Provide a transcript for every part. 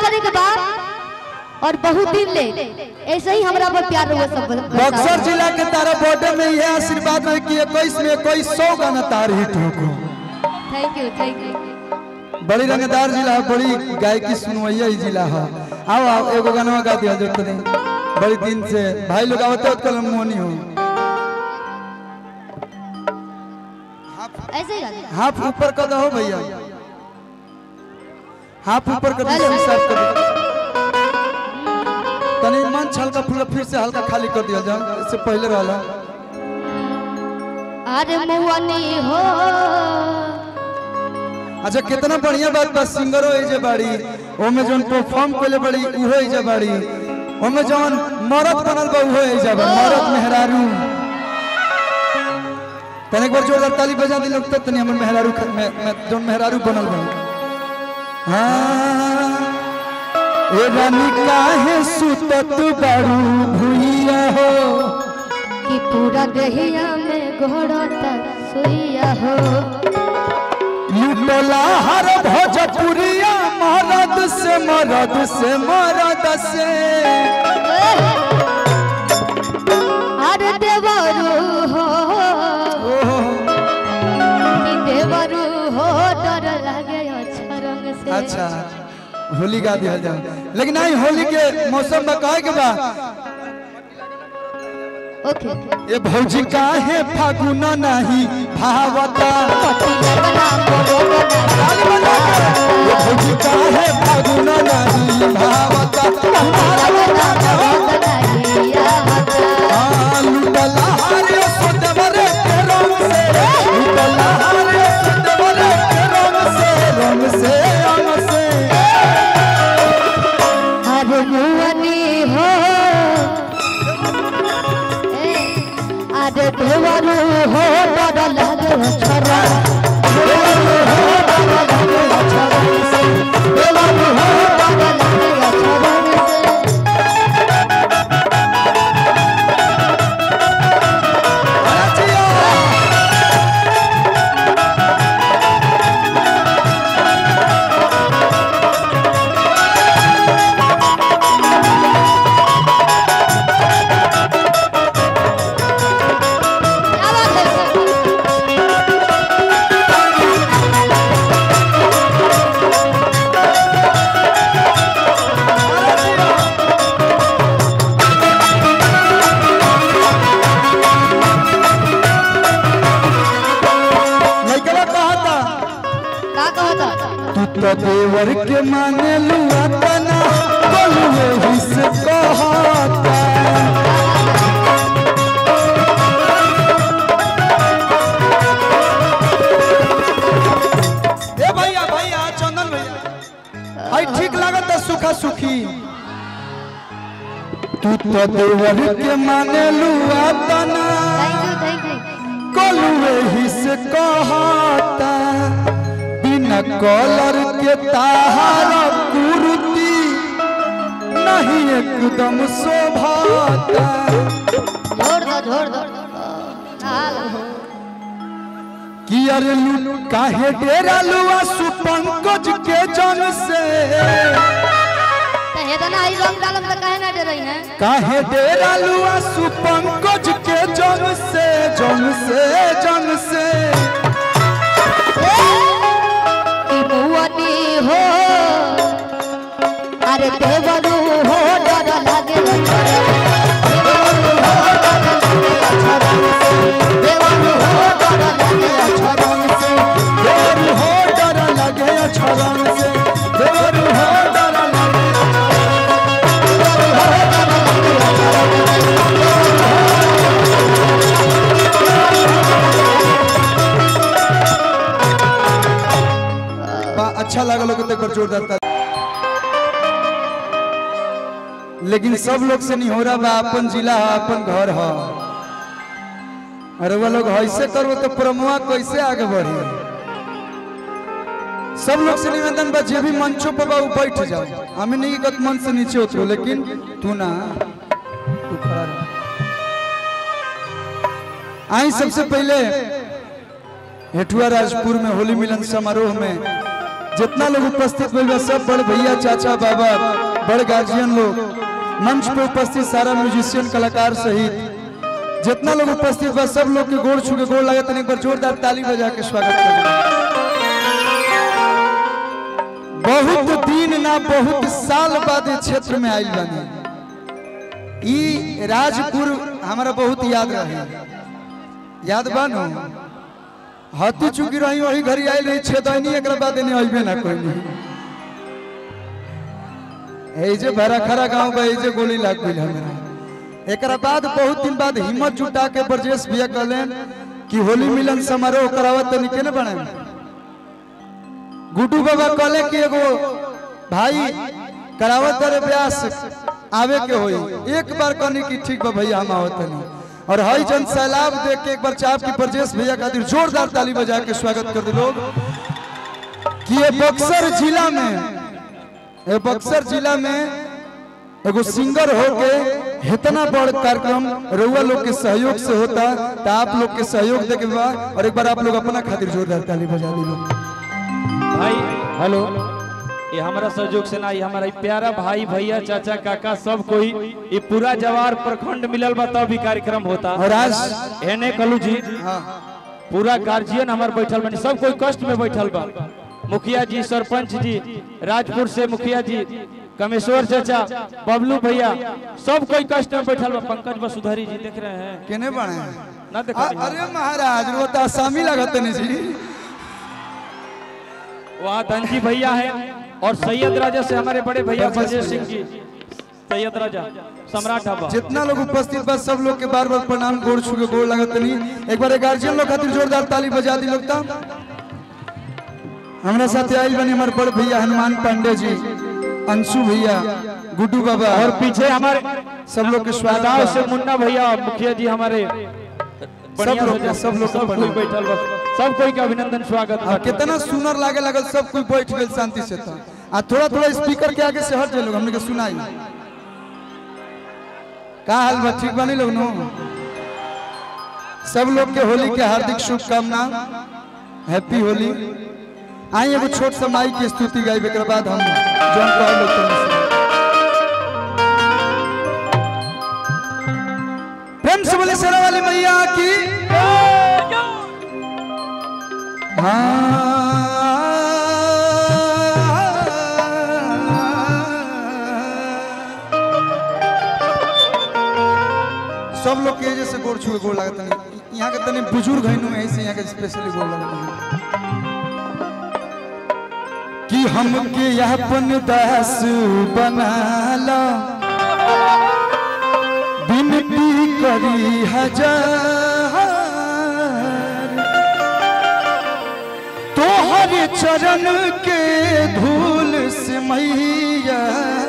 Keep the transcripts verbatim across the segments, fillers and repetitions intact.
करे के बाद और बहुत दिन ले ऐसे ही हमरा पर प्यार हुआ सब। बक्सर जिला के तारा बॉर्डर में यह आशीर्वाद है कि इक्कीस में इक्कीस सौ गाना तार हिट हो। Thank you thank you. बड़ी रंगदार जिला है, बड़ी गायकी सुनवैया ही जिला है। आओ आओ एगो गाना गा दिया जो तने बड़ी दिन से भाई लोग आवते कल मोनी हो। ऐसे ही गा दे। हाथ ऊपर कर दो भैया, हाथ ऊपर कर दो, साफ कर दो। तनी मंच हल्का फुल्का फिर से हल्का खाली कर दिया जाए, इससे पहले वाला। अरे मुअनी हो। अच्छा कितना बढ़िया बात बा, सिंगरो एजे बाड़ी ओमे जोन परफॉर्म कइले बड़ी उहो एजे बाड़ी, ओमे जोन मरद बनल बा उहो एजे बा, मरद मेहरारू। तने एक बार जोरदार ताली बजा दी लोग, तनी हमर मेहरारू में, में जोन मेहरारू बनल बा। हां ए रानी काहे सुतत बारू भुइया हो, कि पूरा दहिया में घोड़ता सुइया हो। लुटला हर भोजपुरिया मरद से मरद से मरद से। अरे देवरू हो कि देवरू हो, डर लगे अच्छा रंग से। अच्छा होली गा दिया जाए, लेकिन नहीं होली के मौसम में कहे के बा ओके। ये भौजी काहे फागुन नहीं भावता, ये भौजी काहे फागुन नहीं भावता। लुटला हरे सुदवरे के रंग से, लुटला हरे सुदवरे के रंग से, रंग से रंग से। अरे मुअनी हो, अरे देवरू हो, डर लगे छोरा। देवरू हो, डर लगे छोरा से। देवरू हो, डर लगे छोरा से। तो देवर के माने लुआ तना बोलुए ही से कहता। ए भैया भैया चंदन भैया आई ठीक लागत सुखा सुखी। तू तो देवर के माने लुआ तना बोलुए ही से कहता। कॉलर के ताहारा कुर्ती नहीं एकदम शोभाता। जोर दो जोर दो कि अरे लू काहे डेरा लुआ सुपंकज के जन से। आई रंग डालम त काहे ना डरई है, काहे डेरा लुआ सुपंकज के जन से, जन से जन से। हो अरे देवरू हो, डर लगे देवरू हो, डर लगे अच्छा रंग से। देवरू हो, डर लगे अच्छा रंग से। देवरू हो, डर लगे अच्छा रंग से। देवरू हो, डर लगे अच्छा लगा लोग तो जोरदार था। लेकिन सब लोग से नहीं हो रहा बा, अपन जिला है अपन घर है। अरे वो लोग ऐसे करो तो प्रमुआ कैसे आगे बढ़ी। सब लोग से निवेदन बा, जे भी मंचों पर बा बैठ जाओ, हमें नहीं गत मन से नीचे उतरो, लेकिन तू ना तू खड़ा रह। आई सबसे पहले हेठुआ राजपुर में होली मिलन समारोह में जितना लोग उपस्थित हुए सब बड़े भैया चाचा बाबा बड़े गार्जियन लोग मंच पे उपस्थित सारा म्यूजिशियन कलाकार सहित जितना लोग उपस्थित हुआ सब लोग के गोड़ छू के गोड़ लगे तो एक बार जोरदार ताली बजा के स्वागत करें। बहुत दिन ना बहुत साल बाद क्षेत्र में आयल बने ई राजपुर हमारा बहुत याद रहे याद बानो हाथी चुकी रही वही घरी आयल रही छेदनी एक बाद अबे ना कोई नहीं जे भरा खरा गाँव बा जे गोली लाग गई हमारा एक बाद बहुत दिन बाद हिम्मत जुटा के ब्रजेश भैया कहलन कि होली मिलन समारोह करावत तो निके न बने गुड्डू बाबा कहले कि एगो भाई करावत रे ब्यास आवे के होई एक बार कहनी कि ठीक बा भैया हम आवत नहीं और हई जन सैलाब देख के एक बार चाप की ब्रजेश भैया खातिर जोरदार ताली बजा के स्वागत कर दे लोग कि ये बक्सर जिला में ये बक्सर जिला में एगो सिंगर होके इतना बड़ कार्यक्रम रउआ लोग के सहयोग से होता तो आप लोग के सहयोग देके बा और एक बार आप लोग अपना खातिर जोरदार ताली बजा दी लोग भाई हेलो ये हमारा सहयोग से ना ये हमारा प्यारा भाई भैया चाचा काका सब कोई ये पूरा जवार प्रखंड मिलल बा तब भी कार्यक्रम होता और आज एने कलू जी हाँ पूरा गार्जियन हमार बैठल बनी सब कोई कष्ट में बैठल बा मुखिया जी सरपंच जी राजपुर से मुखिया जी कमेश्वर चाचा बबलू भैया सब कोई कष्ट में बैठल बा पंकज वसुधारी जी देख रहे हैं केने बने ना देख अरे महाराज वो तो आसामी लगत नहीं जी वहाँ धनजी भैया है और सैयद राजा से हमारे बड़े भैया ब्रजेश सिंह जी सैयद राजा सम्राट ढाबा जितना लोग उपस्थित बस सब लोग के बार बार प्रणाम गोड़ छू के गोड़ लगत नहीं एक बार गार्जियन लोग खातिर जोरदार ताली बजा दी लोग ता हमारे साथ आयल बने हमारे बड़े भैया हनुमान पांडे जी अंशु भैया गुड्डू बाबा और पीछे हमारे सब लोग के स्वागत स्वागत से मुन्ना भैया मुखिया जी हमारे सब लोग सब लोग सब कोई बैठल बस सब कोई का अभिनंदन स्वागत और कितना सुनर लागे लगल सब कोई बैठ गए शांति से था आ थोड़ा थोड़ा स्पीकर के आगे से हट जाए लोग हमने के सुनाई का हाल बा ठीक बनी लोग नो सब लोग के होली के हार्दिक शुभकामना हैप्पी होली आई एगो छोट सा माई की स्तुति गाइब के बाद हम जौन कह लोग प्रेम से बोले शेरा वाली मैया की सब लोग के जैसे गोड़ छुए गोड़ लगता नहीं यहाँ के तने बुजुर्ग हैं ऐसे यहाँ के स्पेशली गोड़ लगता कि हमके अपन दास बनाला बिनती करी हजार तोहर चरण के धूल से मैया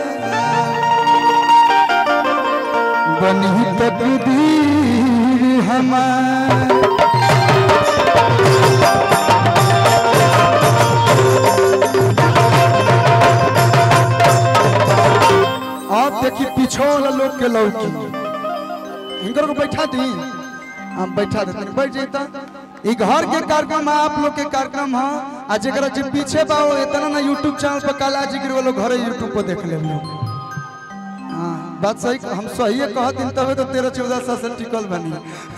बनी तकदीर हमार आप देखिए पीछे वाला लोग के लौकी इनकर को बैठा दी हम बैठा देते बैठ जाता ये घर के कार्यक्रम है आप लोग के कार्यक्रम है आज जरा जो पीछे बा इतना ना यूट्यूब चैनल पर काला जी गिर वालों घर यूट्यूब पर देख ले लोग हाँ बात सही हम सही कह दिन तब तो तेरह चौदह साल से टिकल बनी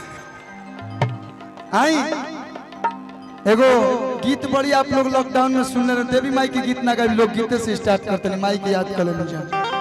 आई एगो गीत बड़ी आप लोग लॉकडाउन में सुन ले रहे देवी माई के गीत ना गाई लोग गीते से स्टार्ट करते हैं माई के याद कर ले